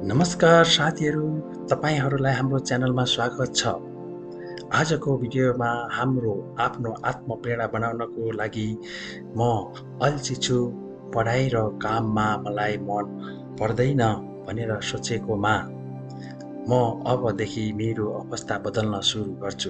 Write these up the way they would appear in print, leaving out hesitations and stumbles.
नमस्कार साथीहरू, तपाईहरुलाई हाम्रो च्यानलमा स्वागत छ। आजको भिडियोमा हाम्रो आफ्नो आत्मप्रेरणा बनाउनको लागि म अल्छी छु, पढाइ र काममा मलाई मन पर्दैन भनेर सोचेकोमा म अबदेखि मेरो अवस्था बदल्न सुरु गर्छु।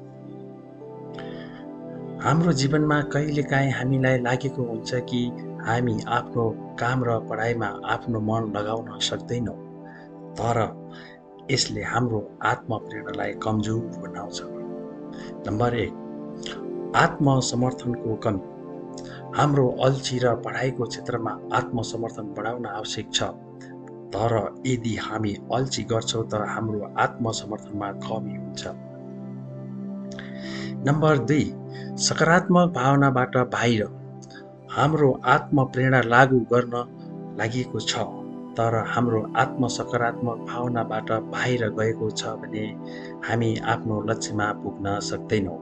हाम्रो जीवनमा कहिलेकाहीँ हामीलाई लागेको हुन्छ कि हामी आफ्नो काम र पढाइमा आफ्नो मन लगाउन सक्दैनौँ, तर यसले हाम्रो आत्मप्रेरणालाई कमजोर बनाउँछ। नम्बर 1, आत्मसमर्थनको कमी। हाम्रो अल्छी र पढाइको क्षेत्रमा आत्मसमर्थन बढाउन आवश्यक छ, तर यदि हामी अल्छी गर्छौँ तर हाम्रो आत्मसमर्थनमा कमी हुन्छ। नम्बर 2, सकारात्मक भावनाबाट बाहिर। हाम्रो आत्मप्रेरणा लागू गर्न लागेको छ, तर हाम्रो सकारात्मक भावनाबाट बाहिर गएको छ भने हामी आफ्नो लक्ष्यमा पुग्न सक्दैनौँ।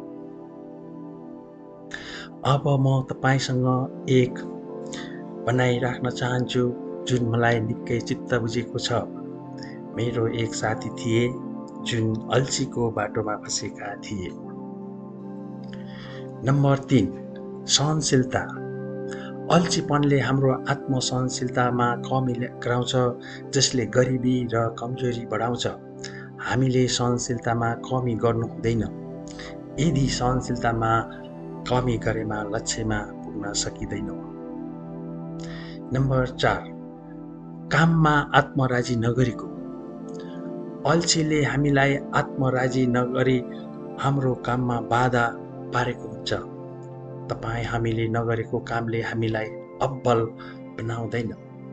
अब म तपाईसँग एक बनाइराख्न चाहन्छु जुन मलाई निकै चित्त बुझेको छ। मेरो एक साथी थिए जुन अल्छीको बाटोमा फँसेका थिए। नम्बर 3, सहनशीलता। अल्छीपनले हाम्रो आत्मसहनशीलतामा कमी गराउँछ, जसले गरिबी र कमजोरी बढाउँछ। हामीले सहनशीलतामा कमी गर्नु हुँदैन। यदि सहनशीलतामा कमी गरेमा लक्ष्यमा पुग्न सकिँदैनौँ। नम्बर 4, काममा आत्मराजी नगरेको। अल्छीले हामीलाई आत्मराजी नगरी हाम्रो काममा बाधा पारेको हुन्छ। हामीले नगरेको कामले हामीलाई अब्बल बनाउँदैन।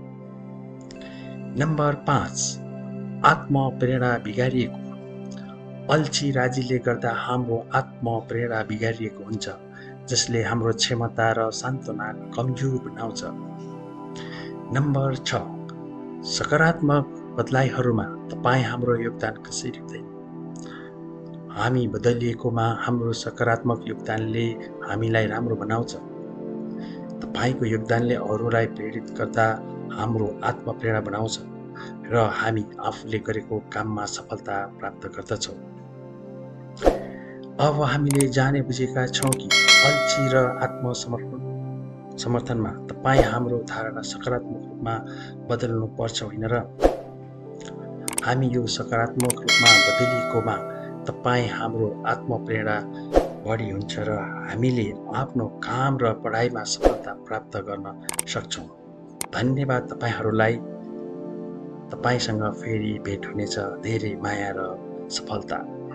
नम्बर 5, आत्मप्रेरणा बिगारिएको। अल्छी राजीले गर्दा हाम्रो आत्मप्रेरणा बिगारिएको हुन्छ, जसले हाम्रो क्षमता र सान्त्वना कमजोर बनाउँछ। नम्बर 6, सकारात्मक बदलाइहरूमा हाम्रो योगदान कसरी हुँदैन। हामी बदलिएकोमा हाम्रो सकारात्मक योगदानले हामीलाई राम्रो बनाउँछ। तपाईको योगदानले अरूलाई प्रेरित गर्दा हाम्रो आत्मप्रेरणा बनाउँछ र हामी आफूले गरेको काममा सफलता प्राप्त गर्दछौँ। अब हामीले जाने बुझेका छौँ कि अल्छी र आत्मसमर्थनमा हाम्रो धारणा सकारात्मक रूपमा बदल्नु पर्छ होइन र? हामी यो सकारात्मक रूपमा बदलिएकोमा हाम्रो आत्मप्रेरणा बढी हुन्छ र हामीले आफ्नो काम र पढाइमा सफलता प्राप्त गर्न सक्छौँ। धन्यवाद तपाईहरूलाई। तपाईसँग फेरि भेट हुनेछ। धेरै माया र सफलता।